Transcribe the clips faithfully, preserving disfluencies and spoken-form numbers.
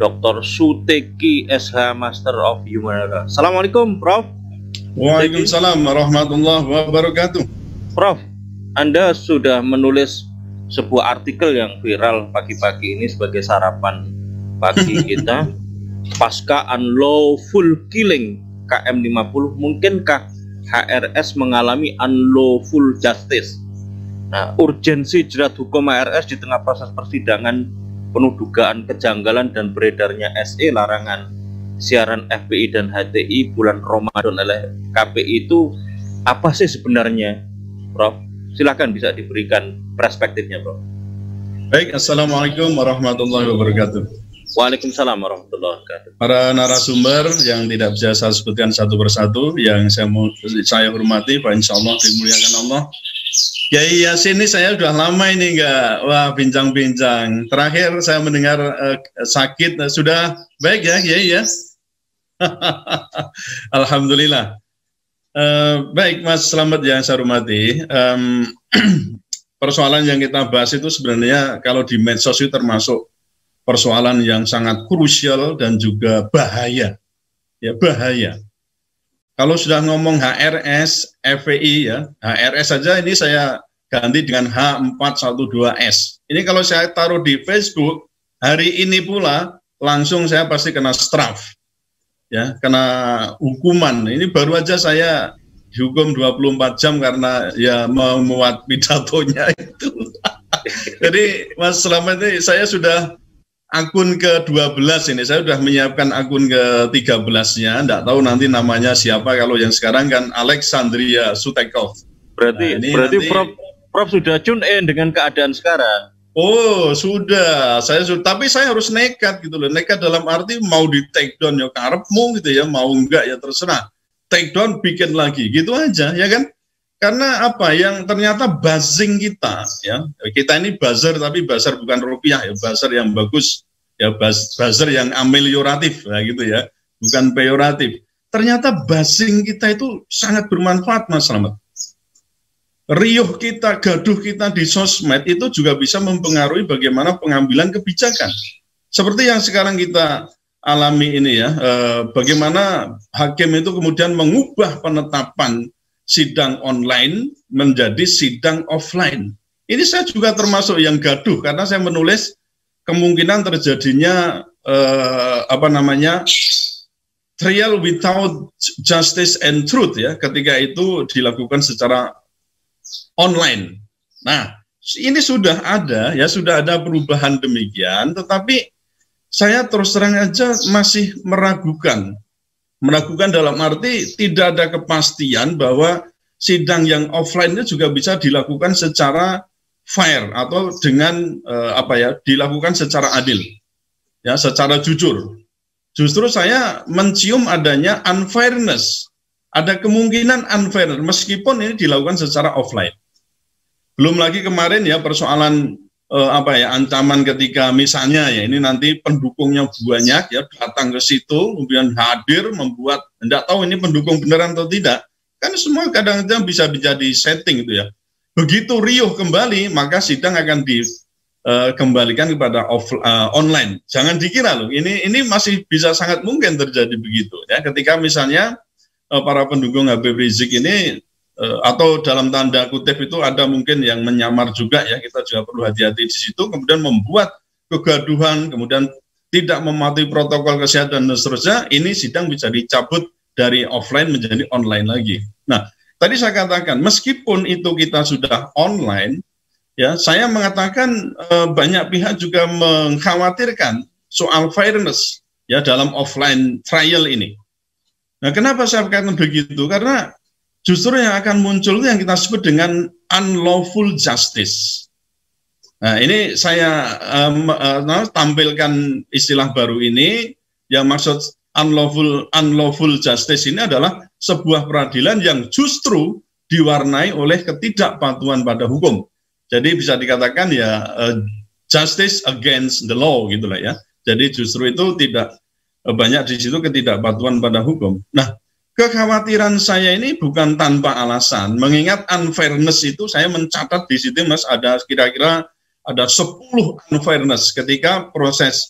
doktor Suteki S H Master of Human. Assalamualaikum, Prof. Waalaikumsalam warahmatullahi wabarakatuh. Prof, Anda sudah menulis sebuah artikel yang viral pagi-pagi ini sebagai sarapan pagi kita. Pasca unlawful killing K M lima puluh, mungkinkah H R S mengalami unlawful justice? Nah, urgensi jerat hukum H R S di tengah proses persidangan penuh dugaan kejanggalan dan beredarnya S E larangan siaran F P I dan H T I bulan Ramadan oleh K P I itu apa sih sebenarnya, Prof? Silakan bisa diberikan perspektifnya, Prof. Baik, assalamualaikum warahmatullahi wabarakatuh. Waalaikumsalam warahmatullahi wabarakatuh. Para narasumber yang tidak bisa saya sebutkan satu persatu, yang saya mau saya hormati, Pak, insya Allah dimuliakan Allah. Kiai Yasin ini saya sudah lama ini enggak, wah bincang-bincang. Terakhir saya mendengar uh, sakit, uh, sudah baik ya Kiai ya? Alhamdulillah. Uh, baik Mas Slamet yang saya hormati, um, persoalan yang kita bahas itu sebenarnya kalau di medsos itu termasuk persoalan yang sangat krusial dan juga bahaya, ya bahaya. Kalau sudah ngomong H R S, F P I ya, H R S saja ini saya ganti dengan H empat satu dua S. Ini kalau saya taruh di Facebook, hari ini pula langsung saya pasti kena straf, ya, kena hukuman. Ini baru aja saya dihukum dua puluh empat jam karena ya memuat pidatonya itu. Jadi Mas Slamet ini saya sudah akun ke dua belas ini, saya sudah menyiapkan akun ke tiga belas-nya, enggak tahu nanti namanya siapa, kalau yang sekarang kan Alexandria Sutekov. Berarti nah, berarti nanti, Prof, Prof sudah tune in dengan keadaan sekarang. Oh, sudah. Saya sudah, tapi saya harus nekat gitu loh. Nekat dalam arti mau di take down ya karepmu gitu ya, mau enggak ya terserah. Take down bikin lagi, gitu aja ya kan? Karena apa yang ternyata buzzing kita ya, kita ini buzzer tapi buzzer bukan rupiah ya, buzzer yang bagus ya, buzzer yang amelioratif ya gitu ya, bukan peyoratif. Ternyata buzzing kita itu sangat bermanfaat Mas Slamet. Riuh kita, gaduh kita di sosmed itu juga bisa mempengaruhi bagaimana pengambilan kebijakan. Seperti yang sekarang kita alami ini ya, eh, bagaimana hakim itu kemudian mengubah penetapan sidang online menjadi sidang offline. Ini saya juga termasuk yang gaduh karena saya menulis kemungkinan terjadinya eh, apa namanya trial without justice and truth ya, ketika itu dilakukan secara online. Nah, ini sudah ada ya, sudah ada perubahan demikian, tetapi saya terus terang aja masih meragukan. Meragukan dalam arti tidak ada kepastian bahwa sidang yang offline itu juga bisa dilakukan secara fair atau dengan eh, apa ya, dilakukan secara adil, ya, secara jujur. Justru saya mencium adanya unfairness, ada kemungkinan unfair meskipun ini dilakukan secara offline. Belum lagi kemarin ya persoalan eh, apa ya, ancaman ketika misalnya ya ini nanti pendukungnya banyak ya datang ke situ kemudian hadir membuat tidak tahu ini pendukung beneran atau tidak, kan semua kadang-kadang bisa menjadi setting itu ya. Begitu riuh kembali maka sidang akan dikembalikan uh, kepada off, uh, online. Jangan dikira loh ini ini masih bisa sangat mungkin terjadi begitu ya, ketika misalnya uh, para pendukung Habib Rizik ini atau dalam tanda kutip itu ada mungkin yang menyamar juga ya, kita juga perlu hati-hati di situ, kemudian membuat kegaduhan, kemudian tidak mematuhi protokol kesehatan dan seterusnya, ini sidang bisa dicabut dari offline menjadi online lagi. Nah, tadi saya katakan meskipun itu kita sudah online, ya saya mengatakan eh, banyak pihak juga mengkhawatirkan soal fairness ya dalam offline trial ini. Nah, kenapa saya katakan begitu? Karena justru yang akan muncul itu yang kita sebut dengan unlawful justice. Nah, ini saya um, uh, tampilkan istilah baru ini, yang maksud unlawful unlawful justice ini adalah sebuah peradilan yang justru diwarnai oleh ketidakpatuhan pada hukum. Jadi bisa dikatakan ya uh, justice against the law gitulah ya. Jadi justru itu tidak uh, banyak di situ ketidakpatuhan pada hukum. Nah, kekhawatiran saya ini bukan tanpa alasan, mengingat unfairness itu saya mencatat di situ Mas, ada kira-kira ada sepuluh unfairness ketika proses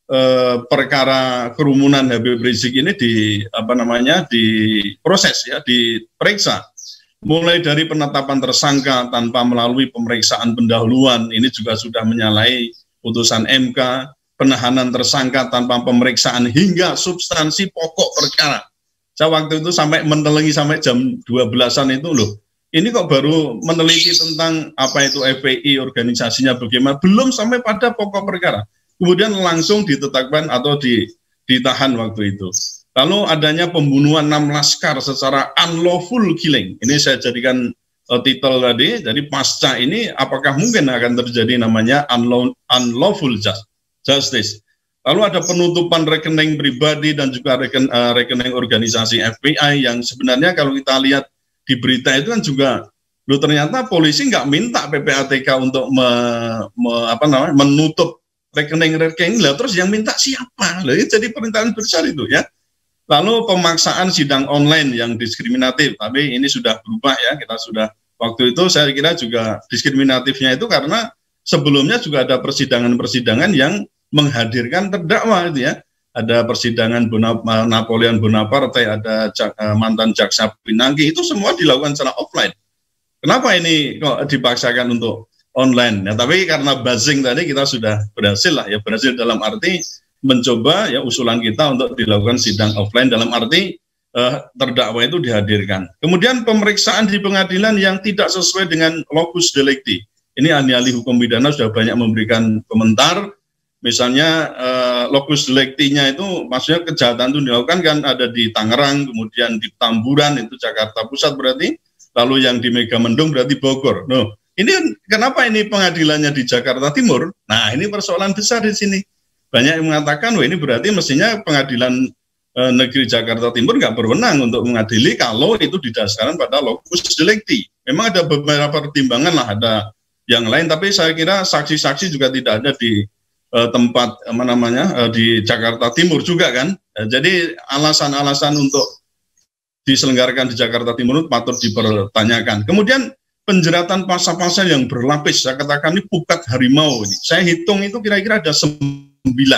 eh, perkara kerumunan Habib Rizik ini di apa namanya diproses ya, diperiksa. Mulai dari penetapan tersangka tanpa melalui pemeriksaan pendahuluan, ini juga sudah menyalahi putusan M K, penahanan tersangka tanpa pemeriksaan hingga substansi pokok perkara. Saya waktu itu sampai meneliti sampai jam dua belasan itu loh. Ini kok baru meneliti tentang apa itu F P I, organisasinya bagaimana, belum sampai pada pokok perkara. Kemudian langsung ditetapkan atau di, ditahan waktu itu. Lalu adanya pembunuhan enam laskar secara unlawful killing. Ini saya jadikan uh, titel tadi. Jadi pasca ini apakah mungkin akan terjadi namanya unlaw, unlawful justice. Lalu ada penutupan rekening pribadi dan juga reken, uh, rekening organisasi F B I yang sebenarnya kalau kita lihat di berita itu kan juga, loh ternyata polisi nggak minta P P A T K untuk me, me, apa namanya, menutup rekening-rekening, lah terus yang minta siapa? Lah jadi perintahan besar itu ya. Lalu pemaksaan sidang online yang diskriminatif, tapi ini sudah berubah ya, kita sudah, waktu itu saya kira juga diskriminatifnya itu karena sebelumnya juga ada persidangan-persidangan yang menghadirkan terdakwa itu ya. Ada persidangan Bonap Napoleon Bonaparte, ada jak, mantan jaksa Pinangki, itu semua dilakukan secara offline. Kenapa ini kok dipaksakan untuk online? Ya, tapi karena buzzing tadi kita sudah berhasil lah ya, berhasil dalam arti mencoba ya usulan kita untuk dilakukan sidang offline dalam arti eh, terdakwa itu dihadirkan. Kemudian pemeriksaan di pengadilan yang tidak sesuai dengan locus delicti. Ini ahli-ahli hukum pidana sudah banyak memberikan komentar. Misalnya eh, locus delicti-nya itu maksudnya kejahatan itu dilakukan kan ada di Tangerang, kemudian di Tamburan itu Jakarta Pusat berarti, lalu yang di Megamendung berarti Bogor. Nah, ini kenapa ini pengadilannya di Jakarta Timur? Nah, ini persoalan besar di sini. Banyak yang mengatakan, wah ini berarti mestinya pengadilan e, negeri Jakarta Timur nggak berwenang untuk mengadili kalau itu didasarkan pada locus delicti. Memang ada beberapa pertimbangan lah, ada yang lain, tapi saya kira saksi-saksi juga tidak ada di e, tempat apa namanya e, di Jakarta Timur juga kan. E, jadi alasan-alasan untuk diselenggarakan di Jakarta Timur itu patut dipertanyakan. Kemudian penjeratan pasal-pasal yang berlapis, saya katakan ini pukat harimau ini. Saya hitung itu kira-kira ada sembilan.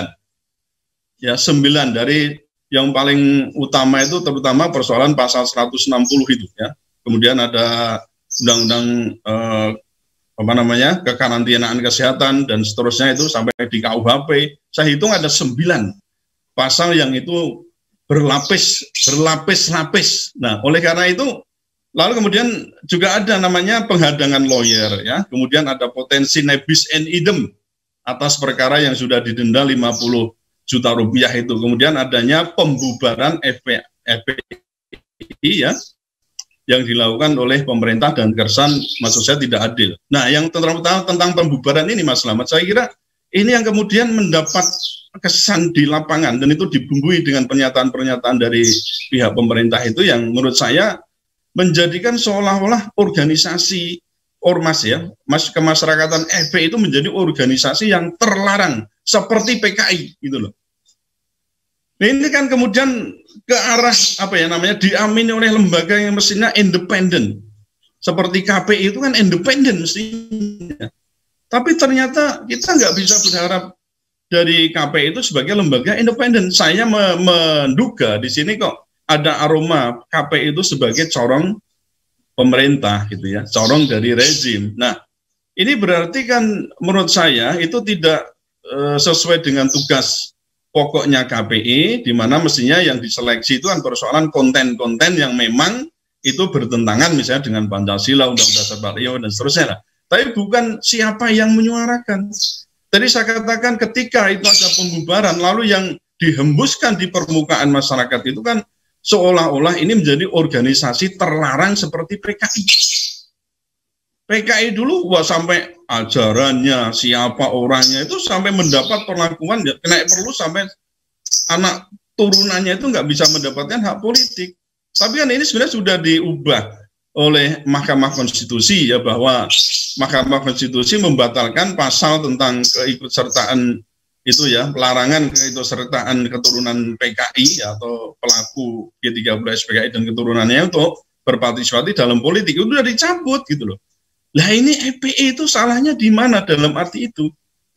Ya, sembilan dari yang paling utama itu terutama persoalan pasal seratus enam puluh itu ya. Kemudian ada undang-undang eh, apa namanya? kekarantinaan kesehatan dan seterusnya itu sampai di K U H P. Saya hitung ada sembilan pasal yang itu berlapis, berlapis-lapis. Nah, oleh karena itu lalu kemudian juga ada namanya penghadangan lawyer ya. Kemudian ada potensi nebis in idem atas perkara yang sudah didenda lima puluh juta rupiah itu. Kemudian adanya pembubaran F P I ya, yang dilakukan oleh pemerintah dan Kersan, maksud saya tidak adil. Nah, yang tentang, tentang pembubaran ini Mas Slamet, saya kira ini yang kemudian mendapat kesan di lapangan, dan itu dibumbui dengan pernyataan-pernyataan dari pihak pemerintah itu yang menurut saya menjadikan seolah-olah organisasi ormas ya, mas kemasyarakatan F P I itu menjadi organisasi yang terlarang seperti P K I gitu loh. Nah, ini kan kemudian ke arah apa ya namanya diamini oleh lembaga yang mestinya independen. Seperti K P I itu kan independen mestinya. Tapi ternyata kita nggak bisa berharap dari K P I itu sebagai lembaga independen. Saya me menduga di sini kok ada aroma K P I itu sebagai corong pemerintah gitu ya, corong dari rezim. Nah, ini berarti kan menurut saya itu tidak e, sesuai dengan tugas pokoknya K P I, di mana mestinya yang diseleksi itu kan persoalan konten-konten yang memang itu bertentangan misalnya dengan Pancasila, Undang-Undang Dasar empat puluh lima dan seterusnya. Tapi bukan siapa yang menyuarakan. Tadi saya katakan ketika itu ada pembubaran, lalu yang dihembuskan di permukaan masyarakat itu kan seolah-olah ini menjadi organisasi terlarang seperti P K I. P K I dulu wah sampai ajarannya, siapa orangnya itu sampai mendapat perlakuan, kena perlu sampai anak turunannya itu nggak bisa mendapatkan hak politik. Tapi kan ini sebenarnya sudah diubah oleh Mahkamah Konstitusi ya, bahwa Mahkamah Konstitusi membatalkan pasal tentang keikutsertaan itu ya, pelarangan keikutsertaan keturunan P K I atau pelaku G tiga puluh S P K I dan keturunannya untuk berpartisipasi dalam politik, itu sudah dicabut gitu loh. Lah ini F P I itu salahnya di mana dalam arti itu?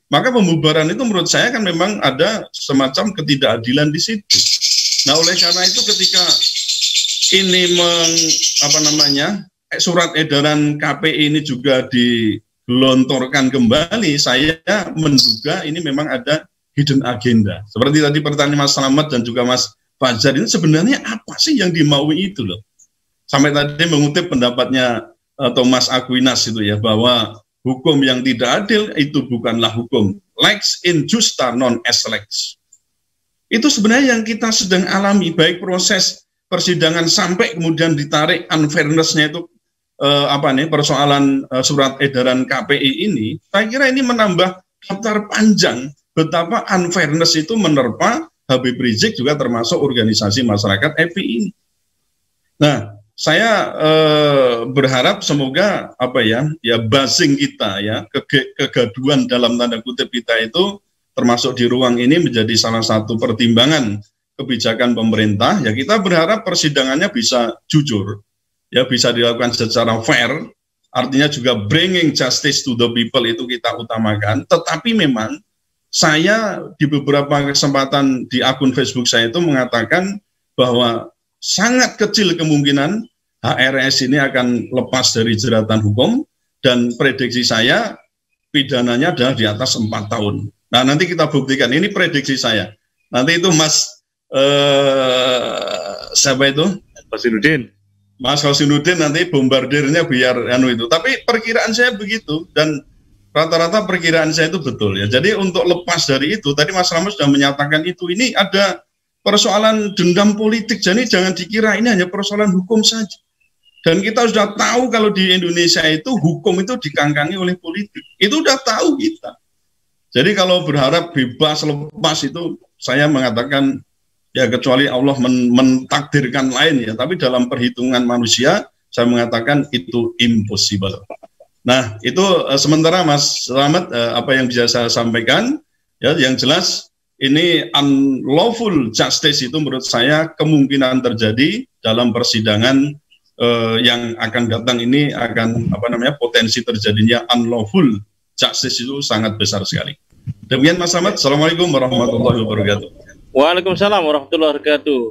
Maka pembubaran itu menurut saya kan memang ada semacam ketidakadilan di situ. Nah, oleh karena itu ketika ini meng, apa namanya surat edaran K P I ini juga digelontorkan kembali, saya menduga ini memang ada hidden agenda. Seperti tadi pertanyaan Mas Slamet dan juga Mas Fajar, ini sebenarnya apa sih yang dimaui itu loh? Sampai tadi mengutip pendapatnya uh, Thomas Aquinas itu ya, bahwa hukum yang tidak adil itu bukanlah hukum. Lex injusta non est lex. Itu sebenarnya yang kita sedang alami, baik proses persidangan sampai kemudian ditarik unfairness-nya itu eh, apa nih persoalan eh, surat edaran K P I ini. Saya kira ini menambah daftar panjang betapa unfairness itu menerpa Habib Rizik juga termasuk organisasi masyarakat F I I ini. Nah, saya eh, berharap semoga apa ya ya buzzing kita ya kege, kegaduhan dalam tanda kutip kita itu termasuk di ruang ini menjadi salah satu pertimbangan kebijakan pemerintah. Ya kita berharap persidangannya bisa jujur, ya bisa dilakukan secara fair, artinya juga bringing justice to the people itu kita utamakan. Tetapi memang saya di beberapa kesempatan di akun Facebook saya itu mengatakan bahwa sangat kecil kemungkinan H R S ini akan lepas dari jeratan hukum, dan prediksi saya pidananya adalah di atas empat tahun. Nah, nanti kita buktikan, ini prediksi saya. Nanti itu Mas Uh, siapa itu? Hosinuddin. Mas Hosinuddin nanti bombardirnya biar anu itu. Tapi perkiraan saya begitu, dan rata-rata perkiraan saya itu betul ya. Jadi untuk lepas dari itu, tadi Mas Ramos sudah menyatakan itu, ini ada persoalan dendam politik. Jadi jangan dikira ini hanya persoalan hukum saja. Dan kita sudah tahu kalau di Indonesia itu hukum itu dikangkangi oleh politik. Itu sudah tahu kita. Jadi kalau berharap bebas lepas itu, saya mengatakan ya kecuali Allah men mentakdirkan lain ya, tapi dalam perhitungan manusia saya mengatakan itu impossible. Nah itu uh, sementara Mas Slamet uh, apa yang bisa saya sampaikan ya, yang jelas ini unlawful justice itu menurut saya kemungkinan terjadi dalam persidangan uh, yang akan datang ini, akan apa namanya potensi terjadinya unlawful justice itu sangat besar sekali. Demikian Mas Slamet. Assalamualaikum warahmatullahi wabarakatuh. Waalaikumsalam warahmatullahi wabarakatuh.